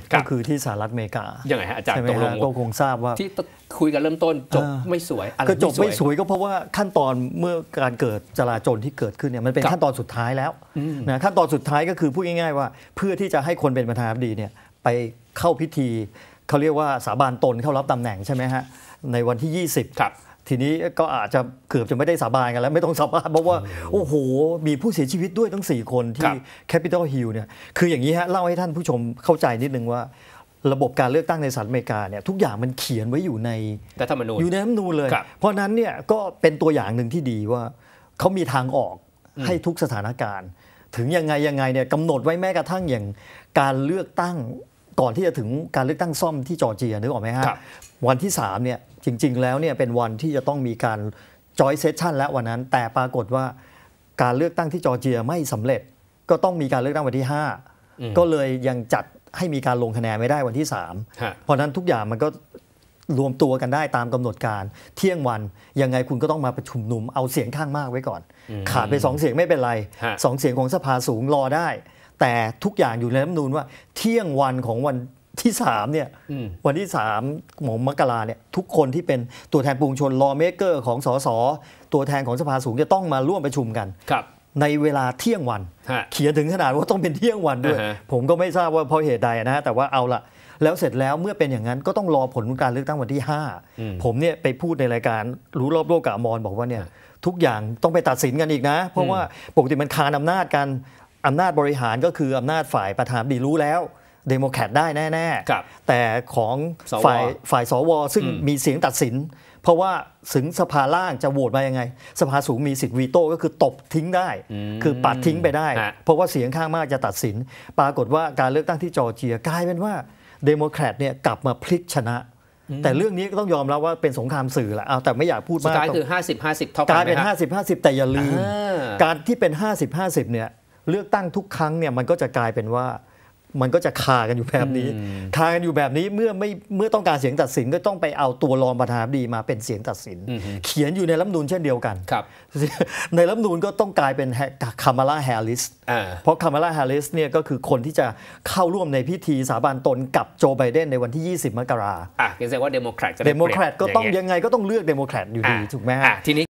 ก็คือที่สหรัฐอเมริกายังไงฮะอาจารย์ตกลงก็คงทราบว่าที่คุยกันเริ่มต้นจบไม่สวยก็จบไม่สวยก็เพราะว่าขั้นตอนเมื่อการเกิดจลาจลที่เกิดขึ้นเนี่ยมันเป็นขั้นตอนสุดท้ายแล้วนะขั้นตอนสุดท้ายก็คือพูดง่ายๆว่าเพื่อที่จะให้คนเป็นประธานาธิบดีเนี่ยไปเข้าพิธีเขาเรียกว่าสาบานตนเข้ารับตำแหน่งใช่ไหมฮะในวันที่20 ครับทีนี้ก็อาจจะเกือบจะไม่ได้สาบานกันแล้วไม่ต้องสาบานเพราะว่าโอ้โหมีผู้เสียชีวิตด้วยทั้ง4คนที่แคปิตอลฮิลล์เนี่ยคืออย่างนี้ฮะเล่าให้ท่านผู้ชมเข้าใจนิดนึงว่าระบบการเลือกตั้งในสหรัฐอเมริกาเนี่ยทุกอย่างมันเขียนไว้อยู่ในรัฐธรรมนูญเลย เพราะนั้นเนี่ยก็เป็นตัวอย่างหนึ่งที่ดีว่าเขามีทางออกให้ทุกสถานการณ์ถึงยังไงเนี่ยกำหนดไว้แม้กระทั่งอย่างการเลือกตั้งก่อนที่จะถึงการเลือกตั้งซ่อมที่จอร์เจียนึกออกไหมฮะวันที่3เนี่ยจริงๆแล้วเนี่ยเป็นวันที่จะต้องมีการจอยเซสชั่นแล้ววันนั้นแต่ปรากฏว่าการเลือกตั้งที่จอร์เจียไม่สำเร็จก็ต้องมีการเลือกตั้งวันที่5ก็เลยยังจัดให้มีการลงคะแนนไม่ได้วันที่3เพราะนั้นทุกอย่างมันก็รวมตัวกันได้ตามกำหนดการเที่ยงวันยังไงคุณก็ต้องมาประชุมนุมเอาเสียงข้างมากไว้ก่อนขาดไป2เสียงไม่เป็นไร2เสียงของสภาสูงรอได้แต่ทุกอย่างอยู่ในรัฐธรรมนูญว่าเที่ยงวันของวันที่3เนี่ยวันที่3ของมกราเนี่ยทุกคนที่เป็นตัวแทนปวงชนลอเมเกอร์ของสสตัวแทนของสภาสูงจะต้องมาร่วมประชุมกันในเวลาเที่ยงวันเขียนถึงขนาดว่าต้องเป็นเที่ยงวันด้วยผมก็ไม่ทราบว่าเพราะเหตุใดนะแต่ว่าเอาละแล้วเสร็จแล้วเมื่อเป็นอย่างนั้นก็ต้องรอผลการเลือกตั้งวันที่5ผมเนี่ยไปพูดในรายการรู้รอบโลกกับอมรบอกว่าเนี่ยทุกอย่างต้องไปตัดสินกันอีกนะเพราะว่าปกติมันคานอำนาจกันอำนาจบริหารก็คืออำนาจฝ่ายประธานาธิบดีรู้แล้วเดโมแครตได้แน่ๆแต่ของฝ่ายสวซึ่งมีเสียงตัดสินเพราะว่าถึงสภาล่างจะโหวตมายังไงสภาสูงมีสิทธิ์วีโต้ก็คือตบทิ้งได้คือปัดทิ้งไปได้เพราะว่าเสียงข้างมากจะตัดสินปรากฏว่าการเลือกตั้งที่จอร์เจียกลายเป็นว่าเดโมแครตเนี่ยกลับมาพลิกชนะแต่เรื่องนี้ก็ต้องยอมรับว่าเป็นสงครามสื่อแหละแต่ไม่อยากพูดมากสุดท้ายคือ50-50เท่ากันกลายเป็น50-50แต่อย่าลืมการที่เป็น50-50เนี่ยเลือกตั้งทุกครั้งเนี่ยมันก็จะกลายเป็นว่ามันก็จะคากันอยู่แบบนี้เมื่อต้องการเสียงตัดสินก็ต้องไปเอาตัวรองประธานาธิบดีมาเป็นเสียงตัดสินเขียนอยู่ในรัฐธรรมนูญเช่นเดียวกันในรัฐธรรมนูญก็ต้องกลายเป็นคามาลาแฮร์ริสเพราะคามาลาแฮร์ริสเนี่ยก็คือคนที่จะเข้าร่วมในพิธีสาบานตนกับโจไบเดนในวันที่20 มกราคมก็แสดงว่าเดโมแครตก็ต้องยังไงก็ต้องเลือกเดโมแครตอยู่ดีถูกไหมฮะทีนี้